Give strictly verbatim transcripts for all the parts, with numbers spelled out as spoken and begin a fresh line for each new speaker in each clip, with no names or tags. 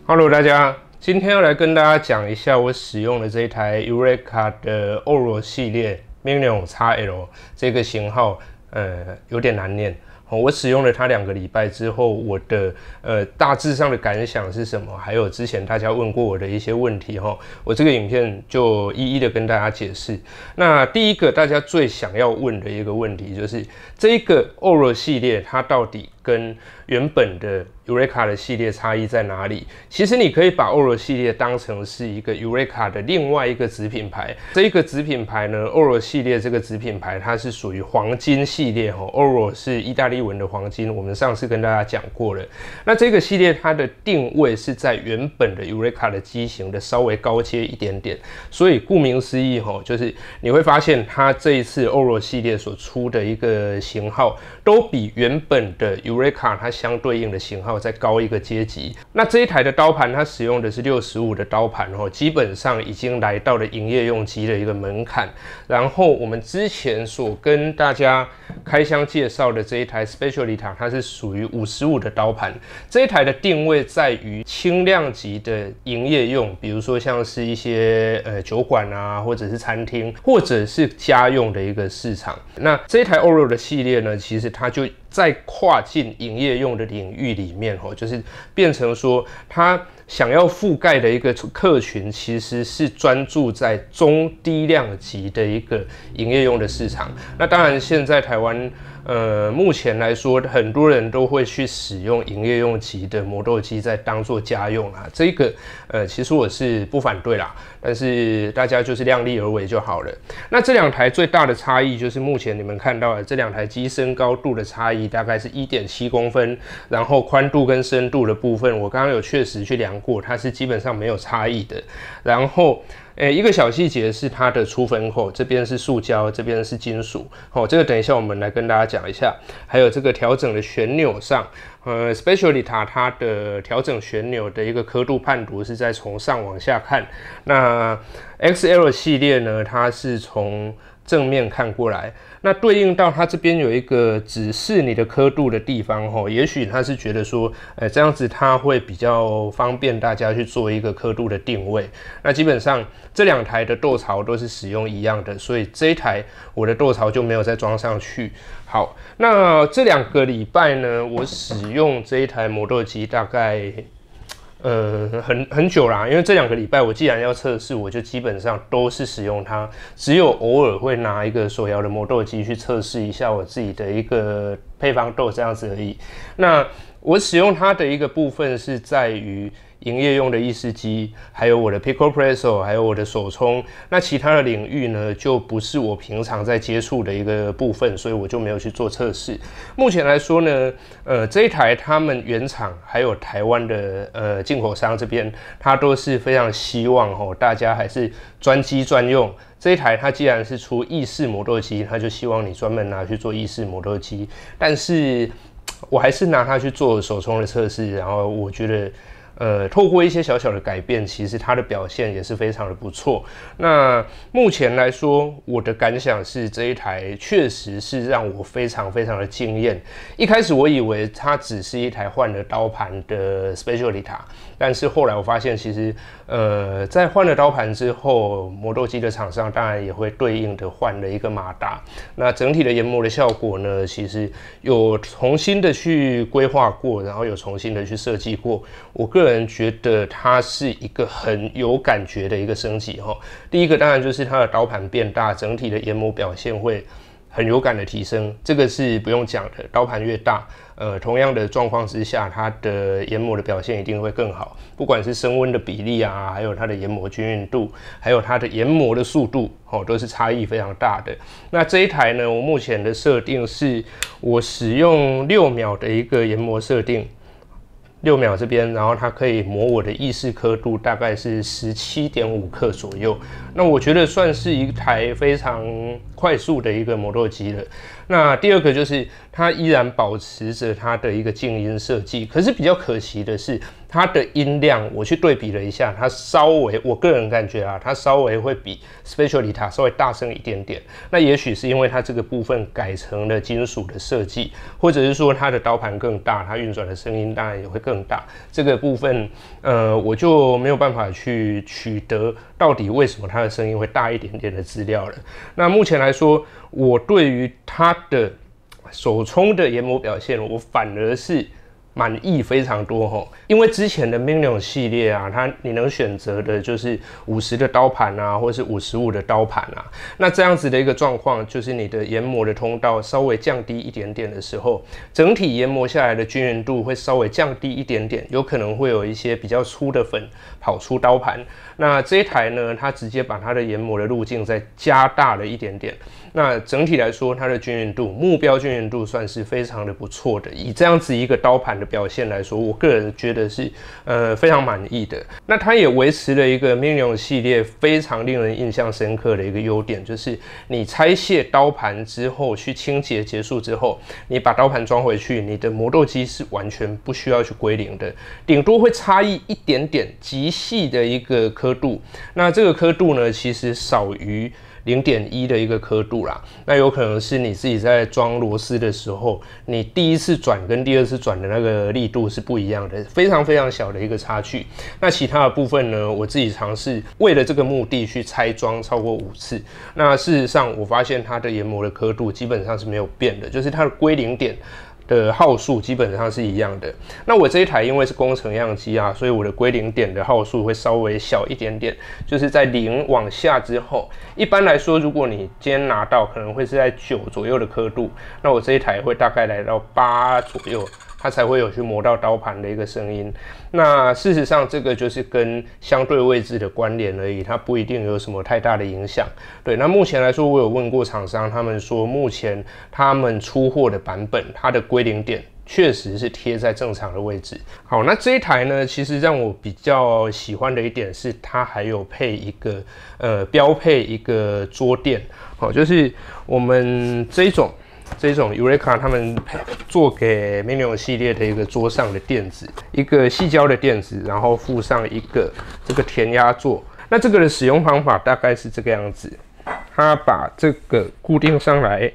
Hello， 大家，今天要来跟大家讲一下我使用的这一台 Eureka 的 Oro 系列 Minion X L 这个型号，呃，有点难念。我使用了它两个礼拜之后，我的呃大致上的感想是什么？还有之前大家问过我的一些问题哈，我这个影片就一一的跟大家解释。那第一个大家最想要问的一个问题就是，这个 Oro 系列它到底跟原本的 Eureka 的系列差异在哪里？其实你可以把 Oro 系列当成是一个 Eureka 的另外一个子品牌。这一个子品牌呢 ，Oro 系列这个子品牌它是属于黄金系列哈 ，Oro 是意大利文的黄金，我们上次跟大家讲过了。那这个系列它的定位是在原本的 Eureka 的机型的稍微高阶一点点，所以顾名思义哈，就是你会发现它这一次 Oro 系列所出的一个型号，都比原本的 Eureka 它相对应的型号再高一个阶级。那这一台的刀盘它使用的是六十五的刀盘哦，基本上已经来到了营业用机的一个门槛。然后我们之前所跟大家开箱介绍的这一台 Specialita 它是属于五十五的刀盘，这一台的定位在于轻量级的营业用，比如说像是一些呃酒馆啊，或者是餐厅，或者是家用的一个市场。那这一台 Oro 的系列呢，其实它就在跨进营业用的领域里面，就是变成说，它想要覆盖的一个客群，其实是专注在中低量级的一个营业用的市场。那当然，现在台湾，呃，目前来说，很多人都会去使用营业用级的磨豆机，在当做家用啦。这个，呃，其实我是不反对啦，但是大家就是量力而为就好了。那这两台最大的差异，就是目前你们看到的这两台机身高度的差异。大概是 一点七公分，然后宽度跟深度的部分，我刚刚有确实去量过，它是基本上没有差异的。然后，诶，一个小细节是它的出风口，这边是塑胶，这边是金属。哦，这个等一下我们来跟大家讲一下。还有这个调整的旋钮上，呃 ，Specialita 它的调整旋钮的一个刻度判读是在从上往下看。那 X L 系列呢，它是从正面看过来，那对应到它这边有一个指示你的刻度的地方吼，也许他是觉得说，呃，这样子它会比较方便大家去做一个刻度的定位。那基本上这两台的豆槽都是使用一样的，所以这一台我的豆槽就没有再装上去。好，那这两个礼拜呢，我使用这一台磨豆机大概。呃，很很久啦，因为这两个礼拜我既然要测试，我就基本上都是使用它，只有偶尔会拿一个手摇的磨豆机去测试一下我自己的一个配方豆这样子而已。那我使用它的一个部分是在于营业用的意式机，还有我的 Pico Presso， 还有我的手冲。那其他的领域呢，就不是我平常在接触的一个部分，所以我就没有去做测试。目前来说呢，呃，这一台他们原厂还有台湾的呃进口商这边，它都是非常希望哦，大家还是专机专用。这一台它既然是出意式磨豆机，它就希望你专门拿去做意式磨豆机。但是我还是拿它去做手冲的测试，然后我觉得。呃，透过一些小小的改变，其实它的表现也是非常的不错。那目前来说，我的感想是这一台确实是让我非常非常的惊艳。一开始我以为它只是一台换了刀盘的 Specialita， 但是后来我发现，其实呃，在换了刀盘之后，磨豆机的厂商当然也会对应的换了一个马达。那整体的研磨的效果呢，其实有重新的去规划过，然后有重新的去设计过。我个人个人觉得它是一个很有感觉的一个升级哈。第一个当然就是它的刀盘变大，整体的研磨表现会很有感的提升，这个是不用讲的。刀盘越大，呃，同样的状况之下，它的研磨的表现一定会更好。不管是升温的比例啊，还有它的研磨均匀度，还有它的研磨的速度，哦，都是差异非常大的。那这一台呢，我目前的设定是我使用六秒的一个研磨设定。六秒这边，然后它可以磨我的意式刻度大概是 十七点五 克左右，那我觉得算是一台非常快速的一个磨豆机了。 那第二个就是它依然保持着它的一个静音设计，可是比较可惜的是，它的音量我去对比了一下，它稍微我个人感觉啊，它稍微会比 Specialita 稍微大声一点点。那也许是因为它这个部分改成了金属的设计，或者是说它的刀盘更大，它运转的声音当然也会更大。这个部分呃我就没有办法去取得到底为什么它的声音会大一点点的资料了。那目前来说，我对于它的手冲的研磨表现，我反而是满意非常多吼，因为之前的 Minion 系列啊，它你能选择的就是五十的刀盘啊，或是五十五的刀盘啊。那这样子的一个状况，就是你的研磨的通道稍微降低一点点的时候，整体研磨下来的均匀度会稍微降低一点点，有可能会有一些比较粗的粉跑出刀盘。那这一台呢，它直接把它的研磨的路径再加大了一点点。那整体来说，它的均匀度、目标均匀度算是非常的不错的。以这样子一个刀盘的表现来说，我个人觉得是呃非常满意的。那它也维持了一个 Minion 系列非常令人印象深刻的一个优点，就是你拆卸刀盘之后去清洁结束之后，你把刀盘装回去，你的磨豆机是完全不需要去归零的，顶多会差异一点点极细的一个刻度。那这个刻度呢，其实少于零点一的一个刻度啦，那有可能是你自己在装螺丝的时候，你第一次转跟第二次转的那个力度是不一样的，非常非常小的一个差距。那其他的部分呢，我自己尝试为了这个目的去拆装超过五次，那事实上我发现它的研磨的刻度基本上是没有变的，就是它的归零点的号数基本上是一样的。那我这一台因为是工程样机啊，所以我的归零点的号数会稍微小一点点，就是在零往下之后，一般来说，如果你今天拿到可能会是在九左右的刻度，那我这一台会大概来到八左右，它才会有去磨到刀盘的一个声音。那事实上，这个就是跟相对位置的关联而已，它不一定有什么太大的影响。对，那目前来说，我有问过厂商，他们说目前他们出货的版本，它的归零点确实是贴在正常的位置。好，那这一台呢，其实让我比较喜欢的一点是，它还有配一个呃标配一个桌垫，好，就是我们这一种。这种 Eureka 他们做给 Minion 系列的一个桌上的垫子，一个矽胶的垫子，然后附上一个这个填压座。那这个的使用方法大概是这个样子，它把这个固定上来，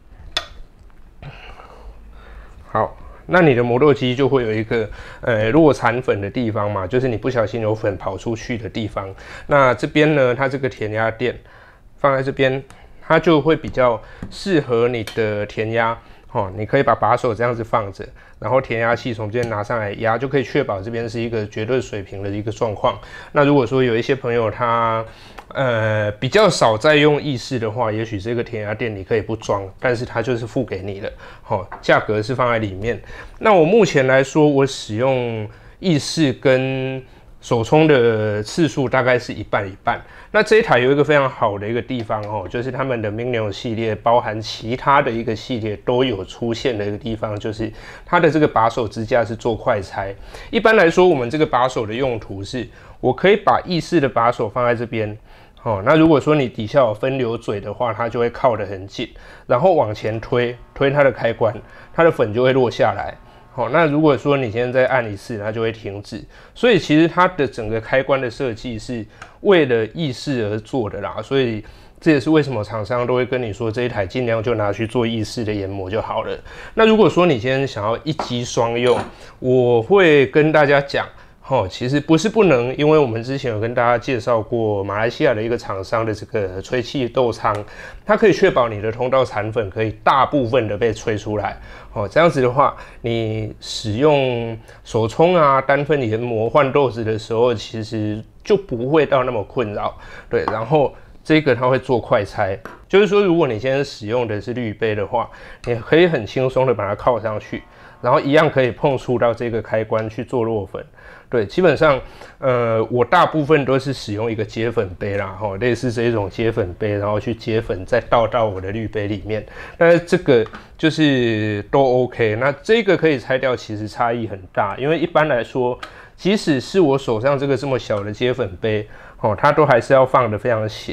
好，那你的磨豆机就会有一个呃落残粉的地方嘛，就是你不小心有粉跑出去的地方。那这边呢，它这个填压垫放在这边。它就会比较适合你的填压，哦，你可以把把手这样子放着，然后填压器从这边拿上来压，就可以确保这边是一个绝对水平的一个状况。那如果说有一些朋友他呃比较少在用意式的话，也许这个填压垫你可以不装，但是它就是付给你的，哦，价格是放在里面。那我目前来说，我使用意式跟手冲的次数大概是一半一半。那这一台有一个非常好的一个地方哦，就是他们的 Minion 系列，包含其他的一个系列都有出现的一个地方，就是它的这个把手支架是做快拆。一般来说，我们这个把手的用途是，我可以把意式的把手放在这边。哦，那如果说你底下有分流嘴的话，它就会靠得很紧，然后往前推，推它的开关，它的粉就会落下来。好，那如果说你现在再按一次，它就会停止。所以其实它的整个开关的设计是为了意式而做的啦。所以这也是为什么厂商都会跟你说，这一台尽量就拿去做意式的研磨就好了。那如果说你今天想要一机双用，我会跟大家讲。哦，其实不是不能，因为我们之前有跟大家介绍过马来西亚的一个厂商的这个吹气豆仓，它可以确保你的通道残粉可以大部分的被吹出来。哦，这样子的话，你使用手冲啊、单份研磨换豆子的时候，其实就不会到那么困扰。对，然后这个它会做快拆，就是说，如果你现在使用的是滤杯的话，你可以很轻松的把它靠上去。然后一样可以碰触到这个开关去做落粉，对，基本上，呃，我大部分都是使用一个接粉杯啦，吼，类似这种接粉杯，然后去接粉，再倒到我的滤杯里面。但是这个就是都 OK， 那这个可以拆掉，其实差异很大，因为一般来说，即使是我手上这个这么小的接粉杯，哦，它都还是要放得非常斜。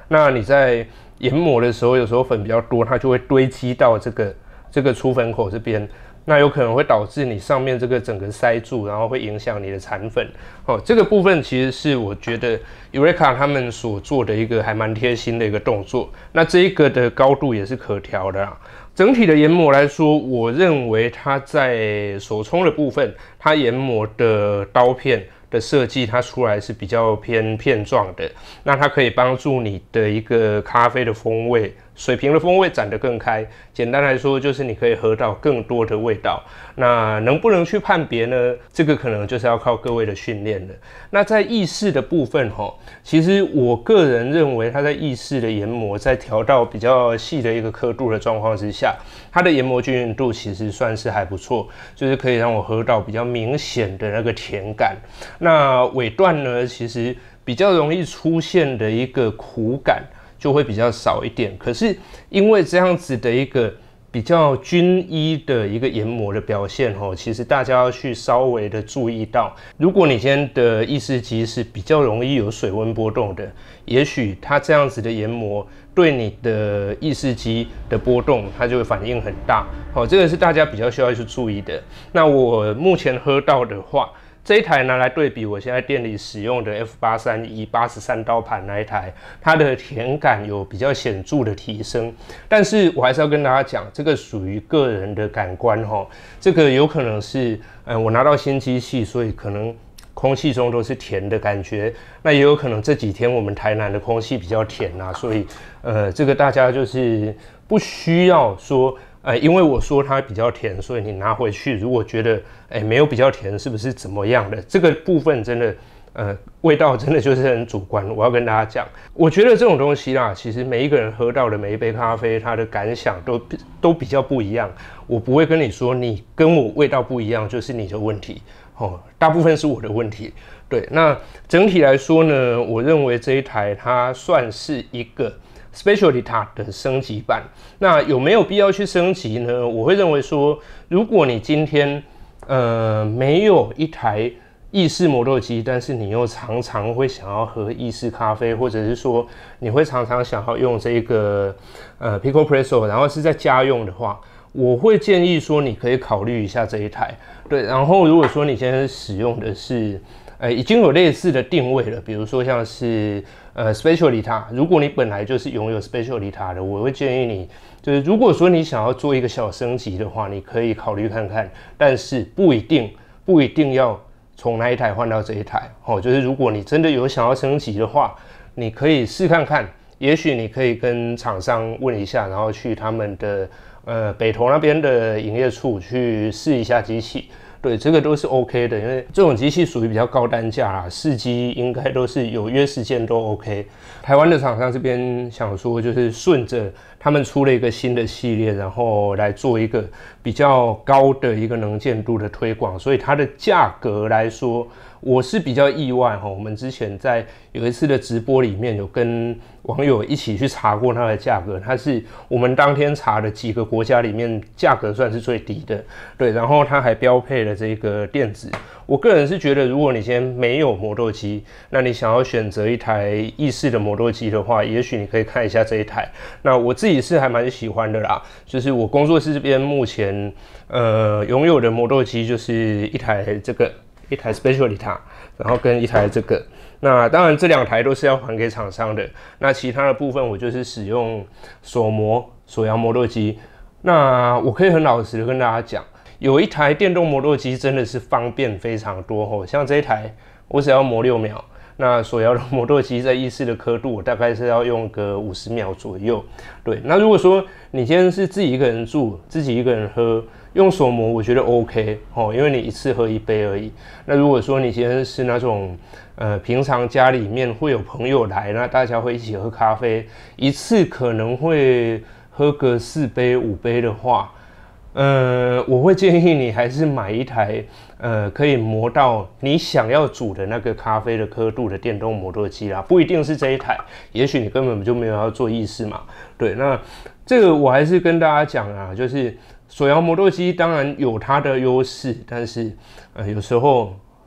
那你在研磨的时候，有时候粉比较多，它就会堆积到这个这个出粉口这边。那有可能会导致你上面这个整个塞住，然后会影响你的残粉。哦，这个部分其实是我觉得 Eureka 他们所做的一个还蛮贴心的一个动作。那这一个的高度也是可调的啦。整体的研磨来说，我认为它在手冲的部分，它研磨的刀片的设计，它出来是比较偏片状的。那它可以帮助你的一个咖啡的风味。水平的风味展得更开，简单来说就是你可以喝到更多的味道。那能不能去判别呢？这个可能就是要靠各位的训练了。那在意式的部分齁，其实我个人认为它在意式的研磨，在调到比较细的一个刻度的状况之下，它的研磨均匀度其实算是还不错，就是可以让我喝到比较明显的那个甜感。那尾段呢，其实比较容易出现的一个苦感。就会比较少一点，可是因为这样子的一个比较均一的一个研磨的表现哦，其实大家要去稍微的注意到，如果你今天的意式机是比较容易有水温波动的，也许它这样子的研磨对你的意式机的波动，它就会反应很大哦，这个是大家比较需要去注意的。那我目前喝到的话。这一台拿来对比我现在店里使用的 F 八三一八十三刀盘那一台，它的甜感有比较显著的提升，但是我还是要跟大家讲，这个属于个人的感官齁，这个有可能是，嗯，我拿到新机器，所以可能空气中都是甜的感觉，那也有可能这几天我们台南的空气比较甜啊，所以，呃，这个大家就是不需要说。呃，因为我说它比较甜，所以你拿回去，如果觉得哎、欸、没有比较甜，是不是怎么样的？这个部分真的，呃，味道真的就是很主观。我要跟大家讲，我觉得这种东西啦，其实每一个人喝到的每一杯咖啡，它的感想都都比较不一样。我不会跟你说你跟我味道不一样就是你的问题，哦，大部分是我的问题。对，那整体来说呢，我认为这一台它算是一个。Specialita 的升级版，那有没有必要去升级呢？我会认为说，如果你今天呃没有一台意式磨豆机，但是你又常常会想要喝意式咖啡，或者是说你会常常想要用这个呃 Pico Presso， 然后是在家用的话，我会建议说你可以考虑一下这一台。对，然后如果说你现在使用的是呃已经有类似的定位了，比如说像是呃 Specialita， 如果你本来就是拥有 Specialita 的，我会建议你，就是如果说你想要做一个小升级的话，你可以考虑看看，但是不一定不一定要从那一台换到这一台哦。就是如果你真的有想要升级的话，你可以试看看，也许你可以跟厂商问一下，然后去他们的呃北投那边的营业处去试一下机器。对，这个都是 OK 的，因为这种机器属于比较高单价啦，试机应该都是有约时间都 OK。台湾的厂商这边想说，就是顺着他们出了一个新的系列，然后来做一个比较高的一个能见度的推广，所以它的价格来说，我是比较意外哈。我们之前在有一次的直播里面有跟网友一起去查过它的价格，它是我们当天查的几个国家里面价格算是最低的，对，然后它还标配了这个电子。我个人是觉得，如果你今天没有磨豆机，那你想要选择一台意式的磨豆机的话，也许你可以看一下这一台。那我自己是还蛮喜欢的啦，就是我工作室这边目前呃拥有的磨豆机就是一台这个。一台 Specialita， 然后跟一台这个，那当然这两台都是要还给厂商的。那其他的部分我就是使用手磨手摇磨豆机。那我可以很老实的跟大家讲，有一台电动磨豆机真的是方便非常多哦。像这一台，我只要磨六秒。那手摇的磨豆机在意式的刻度，我大概是要用个五十秒左右。对，那如果说你今天是自己一个人住，自己一个人喝，用手磨我觉得 OK 哦，因为你一次喝一杯而已。那如果说你今天是那种呃平常家里面会有朋友来，那大家会一起喝咖啡，一次可能会喝个四杯五杯的话。呃，我会建议你还是买一台呃可以磨到你想要煮的那个咖啡的刻度的电动磨豆机啦，不一定是这一台，也许你根本就没有要做意式嘛。对，那这个我还是跟大家讲啊，就是手摇磨豆机当然有它的优势，但是呃有时候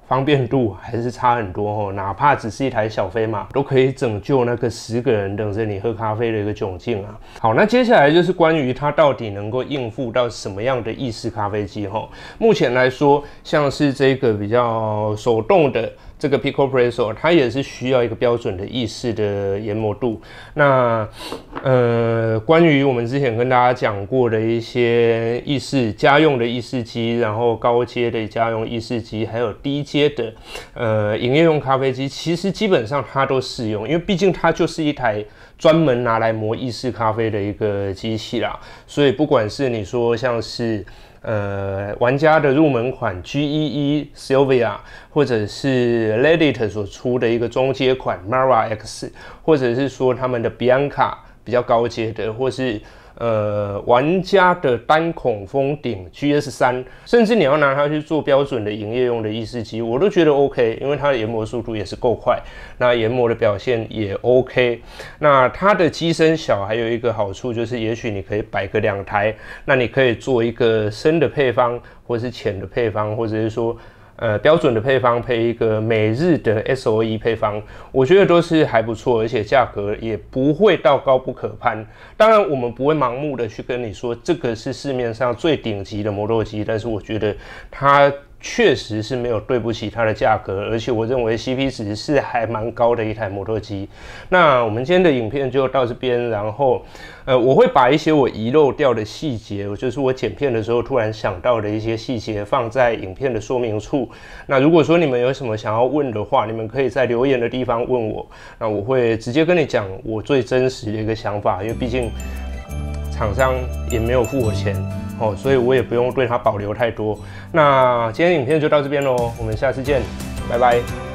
方便度还是差很多哦。哪怕只是一台小飞马，都可以拯救那个十个人等着你喝咖啡的一个窘境啊。好，那接下来就是关于它到底能够应付到什么样的意式咖啡机哈。目前来说，像是这个比较手动的这个 PicoPresso， 它也是需要一个标准的意式的研磨度。那呃，关于我们之前跟大家讲过的一些意式家用的意式机，然后高阶的家用意式机，还有低阶的呃营业用咖啡机，其实基本上它都适用，因为毕竟它就是一台专门拿来磨意式咖啡的一个机器啦。所以不管是你说像是呃，玩家的入门款 G E E Sylvia， 或者是 Leadit 所出的一个中阶款 Mara X， 或者是说他们的 Bianca 比较高阶的，或是呃玩家的单孔封顶 G S 三， 甚至你要拿它去做标准的营业用的意式机，我都觉得 OK， 因为它的研磨速度也是够快，那研磨的表现也 OK。那它的机身小，还有一个好处就是，也许你可以摆个两台，那你可以做一个深的配方，或是浅的配方，或者是说呃标准的配方配一个每日的 S O E 配方，我觉得都是还不错，而且价格也不会到高不可攀。当然，我们不会盲目的去跟你说这个是市面上最顶级的磨豆机，但是我觉得它确实是没有对不起它的价格，而且我认为 C P 值是还蛮高的一台磨豆机。那我们今天的影片就到这边，然后呃我会把一些我遗漏掉的细节，就是我剪片的时候突然想到的一些细节放在影片的说明处。那如果说你们有什么想要问的话，你们可以在留言的地方问我，那我会直接跟你讲我最真实的一个想法，因为毕竟厂商也没有付我钱哦，所以我也不用对它保留太多。那今天影片就到这边咯，我们下次见，拜拜。